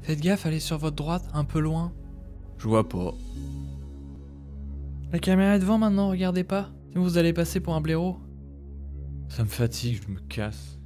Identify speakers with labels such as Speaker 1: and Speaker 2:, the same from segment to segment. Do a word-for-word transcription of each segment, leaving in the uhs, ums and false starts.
Speaker 1: Faites gaffe, allez sur votre droite, un peu loin. Je vois pas. La caméra est devant maintenant, regardez pas. Sinon vous allez passer pour un blaireau. Ça me fatigue, je me casse.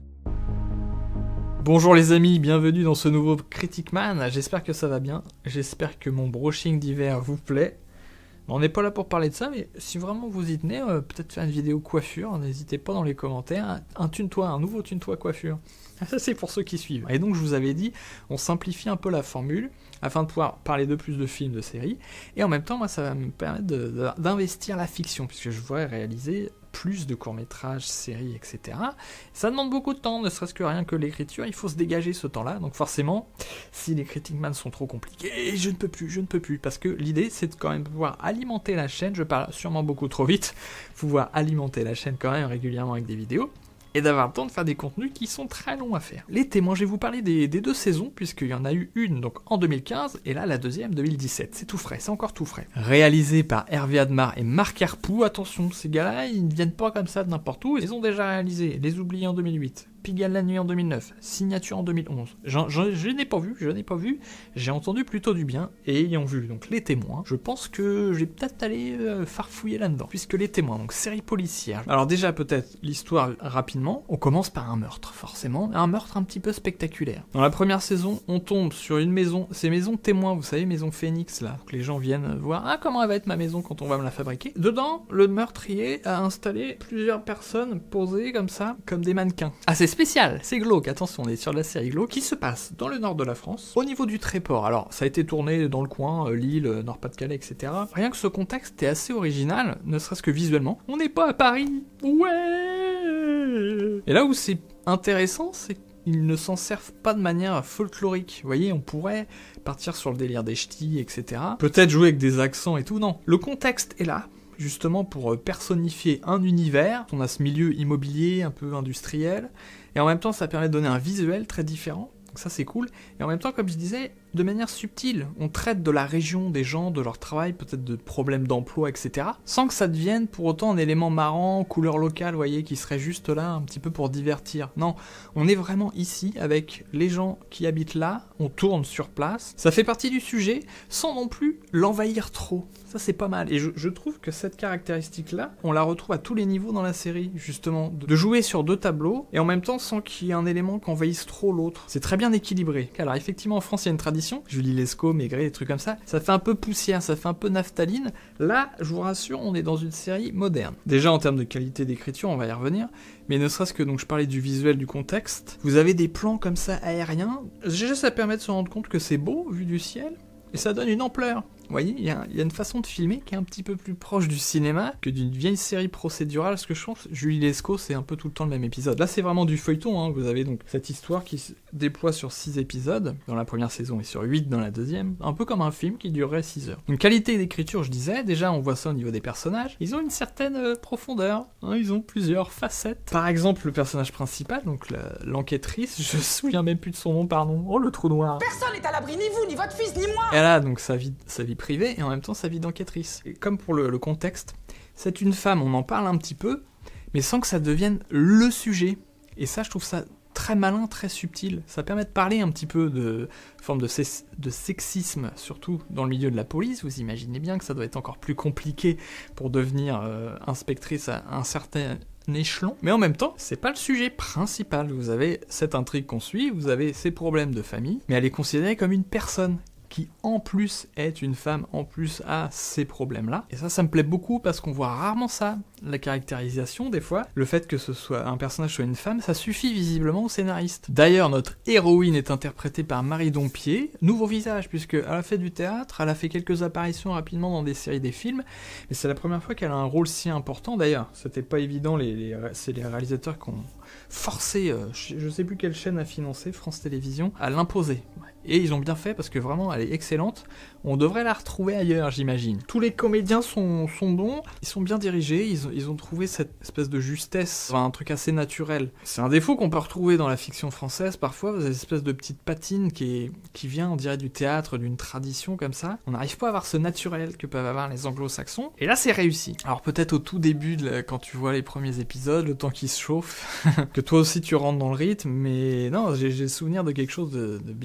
Speaker 1: Bonjour les amis, bienvenue dans ce nouveau Critic Man. J'espère que ça va bien. J'espère que mon brushing d'hiver vous plaît. On n'est pas là pour parler de ça, mais si vraiment vous y tenez, euh, peut-être faire une vidéo coiffure, n'hésitez pas dans les commentaires. Un, un tune-toi, un nouveau tune-toi coiffure. Ça c'est pour ceux qui suivent. Et donc je vous avais dit, on simplifie un peu la formule, afin de pouvoir parler de plus de films, de séries, et en même temps, moi ça va me permettre de, de, d'investir la fiction, puisque je voudrais réaliser plus de courts-métrages, séries, et cetera. Ça demande beaucoup de temps, ne serait-ce que rien que l'écriture, il faut se dégager ce temps-là, donc forcément, si les Critic Man sont trop compliqués, je ne peux plus, je ne peux plus, parce que l'idée c'est de quand même pouvoir alimenter la chaîne, je parle sûrement beaucoup trop vite, pouvoir alimenter la chaîne quand même régulièrement avec des vidéos, et d'avoir le temps de faire des contenus qui sont très longs à faire. Les témoins, je vais vous parler des, des deux saisons, puisqu'il y en a eu une donc en deux mille quinze, et là la deuxième deux mille dix-sept. C'est tout frais, c'est encore tout frais. Réalisé par Hervé Admar et Marc Herpoux, attention, ces gars-là, ils ne viennent pas comme ça de n'importe où, ils ont déjà réalisé Les Oubliés en deux mille huit, Pigalle la nuit en deux mille neuf, Signature en deux mille onze. J'en, j'en, je n'ai pas vu, je n'ai pas vu, j'ai entendu plutôt du bien, et ayant vu donc Les Témoins, je pense que je vais peut-être aller euh, farfouiller là-dedans, puisque Les Témoins, donc série policière. Alors déjà peut-être l'histoire rapidement, on commence par un meurtre, forcément, un meurtre un petit peu spectaculaire. Dans la première saison, on tombe sur une maison, ces maisons témoins, vous savez, maison Phoenix là, que les gens viennent voir, ah comment elle va être ma maison quand on va me la fabriquer. Dedans, le meurtrier a installé plusieurs personnes posées comme ça, comme des mannequins. Ah c'est spécial, c'est glauque, attention, on est sur la série glauque, qui se passe dans le nord de la France, au niveau du Tréport. Alors, ça a été tourné dans le coin, euh, Lille, euh, Nord-Pas-de-Calais, et cetera. Rien que ce contexte est assez original, ne serait-ce que visuellement. On n'est pas à Paris, ouais. Et là où c'est intéressant, c'est qu'ils ne s'en servent pas de manière folklorique. Vous voyez, on pourrait partir sur le délire des ch'tis, et cetera. Peut-être jouer avec des accents et tout, non. Le contexte est là, justement pour personnifier un univers. On a ce milieu immobilier un peu industriel, et en même temps ça permet de donner un visuel très différent, donc ça c'est cool, et en même temps comme je disais, de manière subtile, on traite de la région, des gens, de leur travail, peut-être de problèmes d'emploi, et cetera, sans que ça devienne pour autant un élément marrant, couleur locale, vous voyez, qui serait juste là un petit peu pour divertir. Non, on est vraiment ici, avec les gens qui habitent là, on tourne sur place, ça fait partie du sujet, sans non plus l'envahir trop. Ça c'est pas mal, et je, je trouve que cette caractéristique-là, on la retrouve à tous les niveaux dans la série, justement, de jouer sur deux tableaux, et en même temps sans qu'il y ait un élément qui envahisse trop l'autre. C'est très bien équilibré. Alors effectivement, en France, il y a une tradition, Julie Lescaut, Maigret, des trucs comme ça, ça fait un peu poussière, ça fait un peu naphtaline. Là, je vous rassure, on est dans une série moderne. Déjà en termes de qualité d'écriture, on va y revenir, mais ne serait-ce que, donc je parlais du visuel, du contexte, vous avez des plans comme ça aériens, déjà ça permet de se rendre compte que c'est beau, vu du ciel, et ça donne une ampleur. Vous voyez, il y, y a une façon de filmer qui est un petit peu plus proche du cinéma que d'une vieille série procédurale, parce que je pense Julie Lescaut, c'est un peu tout le temps le même épisode. Là, c'est vraiment du feuilleton, hein. Vous avez donc cette histoire qui se déploie sur six épisodes dans la première saison et sur huit dans la deuxième, un peu comme un film qui durerait six heures. Une qualité d'écriture, je disais, déjà on voit ça au niveau des personnages, ils ont une certaine euh, profondeur, hein, ils ont plusieurs facettes. Par exemple, le personnage principal, donc la, l'enquêtrice, je me souviens même plus de son nom, pardon, oh le trou noir.
Speaker 2: Personne n'est à l'abri, ni vous, ni votre fils, ni moi.
Speaker 1: Elle a donc sa vie, sa vie privée et en même temps sa vie d'enquêtrice. Et comme pour le, le contexte, c'est une femme, on en parle un petit peu, mais sans que ça devienne le sujet. Et ça, je trouve ça très malin, très subtil. Ça permet de parler un petit peu de forme de, se- de sexisme, surtout dans le milieu de la police. Vous imaginez bien que ça doit être encore plus compliqué pour devenir euh, inspectrice à un certain échelon, mais en même temps, c'est pas le sujet principal. Vous avez cette intrigue qu'on suit, vous avez ses problèmes de famille, mais elle est considérée comme une personne qui en plus est une femme, en plus a ces problèmes-là. Et ça, ça me plaît beaucoup parce qu'on voit rarement ça. La caractérisation, des fois, le fait que ce soit un personnage soit une femme, ça suffit visiblement au scénariste. D'ailleurs, notre héroïne est interprétée par Marie Dompier, nouveau visage, puisqu'elle a fait du théâtre, elle a fait quelques apparitions rapidement dans des séries, des films, mais c'est la première fois qu'elle a un rôle si important. D'ailleurs, c'était pas évident, les, les, c'est les réalisateurs qui ont forcé, euh, je sais plus quelle chaîne a financé, France Télévisions, à l'imposer. Et ils ont bien fait parce que vraiment elle est excellente. On devrait la retrouver ailleurs, j'imagine. Tous les comédiens sont, sont bons, ils sont bien dirigés, ils ont, ils ont trouvé cette espèce de justesse, enfin, un truc assez naturel. C'est un défaut qu'on peut retrouver dans la fiction française parfois, cette espèce de petite patine qui, est, qui vient, on dirait, du théâtre, d'une tradition comme ça. On n'arrive pas à avoir ce naturel que peuvent avoir les anglo-saxons, et là c'est réussi. Alors peut-être au tout début, de la, quand tu vois les premiers épisodes, le temps qui se chauffe, que toi aussi tu rentres dans le rythme, mais non, j'ai, j'ai souvenir de quelque chose de, de bien, bien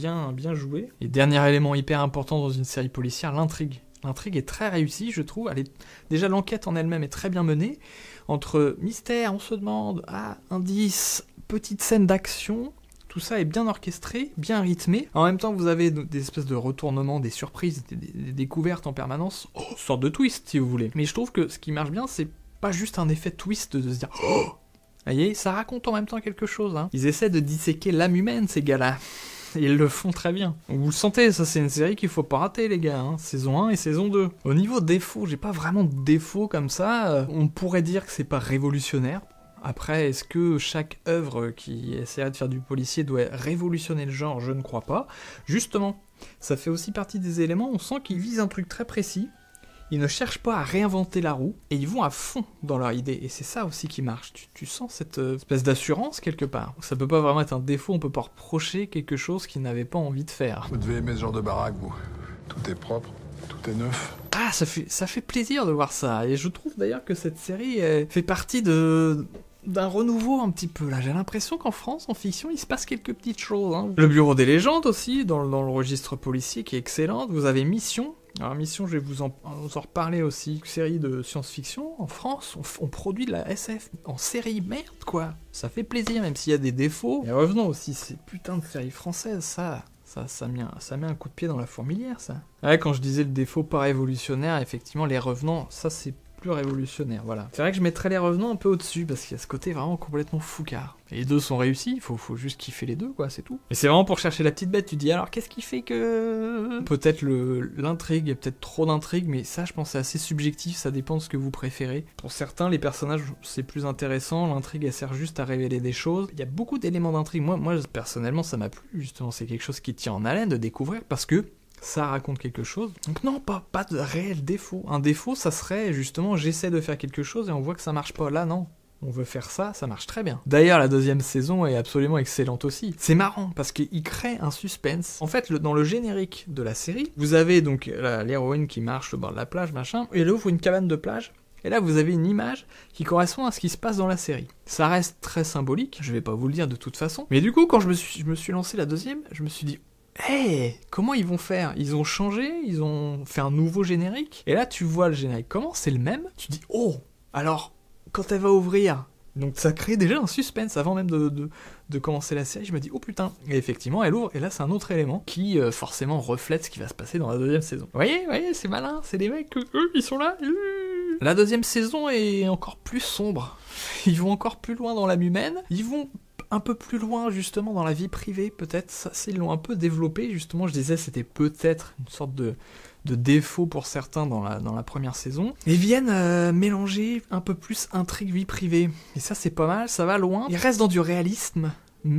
Speaker 1: bien joué. Et dernier élément hyper important dans une série policière, l'intrigue. L'intrigue est très réussie, je trouve. Elle est... Déjà, l'enquête en elle-même est très bien menée. Entre mystère, on se demande, ah, indice, petite scène d'action... Tout ça est bien orchestré, bien rythmé. En même temps, vous avez des espèces de retournements, des surprises, des, des, des découvertes en permanence. Oh, une sorte de twist, si vous voulez. Mais je trouve que ce qui marche bien, c'est pas juste un effet twist de se dire « Oh !» Vous voyez, ça raconte en même temps quelque chose. Hein. Ils essaient de disséquer l'âme humaine, ces gars-là. Et ils le font très bien. Vous le sentez, ça c'est une série qu'il faut pas rater, les gars. Hein. Saison un et saison deux. Au niveau défaut, j'ai pas vraiment de défaut comme ça. On pourrait dire que c'est pas révolutionnaire. Après, est-ce que chaque œuvre qui essaierait de faire du policier doit révolutionner le genre? Je ne crois pas. Justement, ça fait aussi partie des éléments, on sent qu'ils visent un truc très précis, ils ne cherchent pas à réinventer la roue, et ils vont à fond dans leur idée, et c'est ça aussi qui marche. Tu, tu sens cette euh, espèce d'assurance quelque part. Ça peut pas vraiment être un défaut, on peut pas reprocher quelque chose qu'ils n'avaient pas envie de faire.
Speaker 3: Vous devez aimer ce genre de baraque, vous. Tout est propre, tout est neuf.
Speaker 1: Ah, ça fait, ça fait plaisir de voir ça, et je trouve d'ailleurs que cette série euh, fait partie de... d'un renouveau un petit peu, là. J'ai l'impression qu'en France, en fiction, il se passe quelques petites choses. Hein. Le Bureau des légendes aussi, dans, dans le registre policier, qui est excellente. Vous avez Mission. Alors Mission, je vais vous en, vous en reparler aussi. Une série de science-fiction. En France, on, on produit de la S F en série. Merde, quoi. Ça fait plaisir, même s'il y a des défauts. Et revenons aussi, ces putains de séries françaises, ça... Ça, ça, met un, ça met un coup de pied dans la fourmilière, ça. Ouais, quand je disais le défaut pas révolutionnaire, effectivement, les revenants, ça c'est plus révolutionnaire, voilà. C'est vrai que je mettrais les revenants un peu au-dessus, parce qu'il y a ce côté vraiment complètement foucard. Et les deux sont réussis, il faut, faut juste kiffer les deux, quoi, c'est tout. Et c'est vraiment pour chercher la petite bête, tu dis, alors qu'est-ce qui fait que... Peut-être le, l'intrigue, il y a peut-être trop d'intrigue, mais ça, je pense, c'est assez subjectif, ça dépend de ce que vous préférez. Pour certains, les personnages, c'est plus intéressant, l'intrigue, elle sert juste à révéler des choses. Il y a beaucoup d'éléments d'intrigue, moi, moi, personnellement, ça m'a plu, justement, c'est quelque chose qui tient en haleine de découvrir, parce que ça raconte quelque chose. Donc non, pas, pas de réel défaut. Un défaut, ça serait justement, j'essaie de faire quelque chose et on voit que ça marche pas. Là, non. On veut faire ça, ça marche très bien. D'ailleurs, la deuxième saison est absolument excellente aussi. C'est marrant, parce qu'il crée un suspense. En fait, le, dans le générique de la série, vous avez donc la, l'héroïne qui marche au bord de la plage, machin, et elle ouvre une cabane de plage, et là, vous avez une image qui correspond à ce qui se passe dans la série. Ça reste très symbolique, je vais pas vous le dire de toute façon, mais du coup, quand je me suis, je me suis lancé la deuxième, je me suis dit... Hey, comment ils vont faire? Ils ont changé, ils ont fait un nouveau générique. Et là, tu vois le générique comment c'est le même. Tu dis, oh, alors, quand elle va ouvrir... Donc ça crée déjà un suspense avant même de, de, de commencer la série. Je me dis, oh putain. Et effectivement, elle ouvre, et là, c'est un autre élément qui, euh, forcément, reflète ce qui va se passer dans la deuxième saison. Vous voyez, vous voyez, c'est malin, c'est des mecs, eux, ils sont là. La deuxième saison est encore plus sombre. Ils vont encore plus loin dans l'âme humaine. Ils vont... un peu plus loin justement dans la vie privée peut-être, ça ils l'ont un peu développé justement, je disais c'était peut-être une sorte de, de défaut pour certains dans la, dans la première saison, et viennent euh, mélanger un peu plus intrigue vie privée, et ça c'est pas mal, ça va loin, il reste dans du réalisme,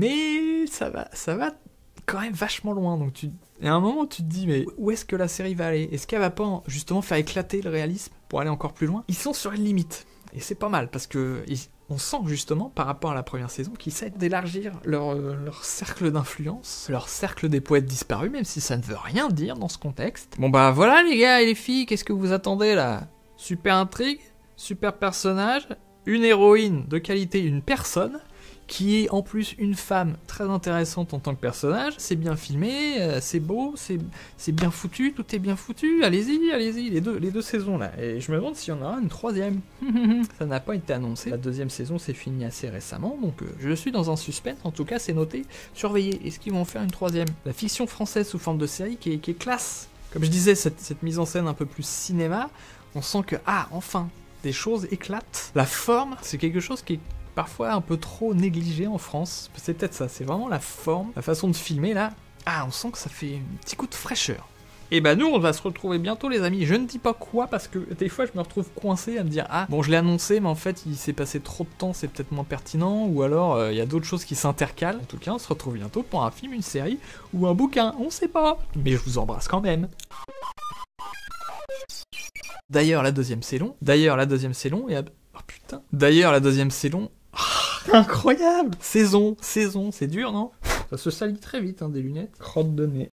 Speaker 1: mais ça va, ça va quand même vachement loin, donc tu... Et à un moment tu te dis mais où est-ce que la série va aller? Est-ce qu'elle va pas justement faire éclater le réalisme pour aller encore plus loin? Ils sont sur une limite, et c'est pas mal parce que... Ils... On sent justement, par rapport à la première saison, qu'ils essaient d'élargir leur, euh, leur cercle d'influence, leur cercle des poètes disparus, même si ça ne veut rien dire dans ce contexte. Bon bah voilà les gars et les filles, qu'est-ce que vous attendez là? Super intrigue, super personnage, une héroïne de qualité, une personne, qui est en plus une femme très intéressante en tant que personnage, c'est bien filmé, euh, c'est beau, c'est, c'est bien foutu, tout est bien foutu, allez-y, allez-y, les deux, les deux saisons là, et je me demande s'il y en aura une troisième. Ça n'a pas été annoncé, la deuxième saison s'est finie assez récemment, donc euh, je suis dans un suspense, en tout cas c'est noté, surveillez, est-ce qu'ils vont en faire une troisième? La fiction française sous forme de série qui est, qui est classe, comme je disais, cette, cette mise en scène un peu plus cinéma, on sent que, ah, enfin, des choses éclatent, la forme, c'est quelque chose qui est parfois un peu trop négligé en France, c'est peut-être ça, c'est vraiment la forme, la façon de filmer là, ah on sent que ça fait un petit coup de fraîcheur. Et bah nous on va se retrouver bientôt les amis, je ne dis pas quoi parce que des fois je me retrouve coincé à me dire ah bon je l'ai annoncé mais en fait il s'est passé trop de temps, c'est peut-être moins pertinent, ou alors il euh, y a d'autres choses qui s'intercalent. En tout cas on se retrouve bientôt pour un film, une série ou un bouquin, on sait pas, mais je vous embrasse quand même. D'ailleurs la deuxième c'est long, d'ailleurs la deuxième c'est long et... Oh putain, d'ailleurs la deuxième c'est long. Incroyable! Saison, saison, c'est dur, non? Ça se salit très vite, hein, des lunettes. Crotte de nez.